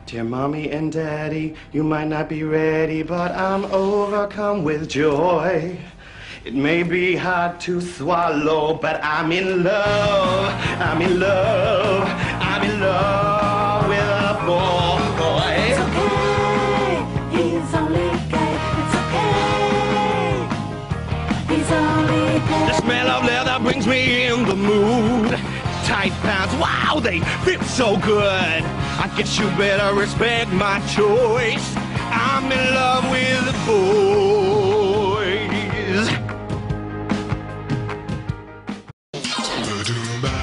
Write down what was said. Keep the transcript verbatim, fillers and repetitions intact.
Dear mommy and daddy, you might not be ready, but I'm overcome with joy. It may be hard to swallow, but I'm in love, I'm in love, I'm in love with a boy. It's okay, he's only gay. It's okay, he's only gay. The smell of leather brings me in the mood. Tight pants, wow, they fit so good. I guess you better respect my choice. I'm in love with the boys.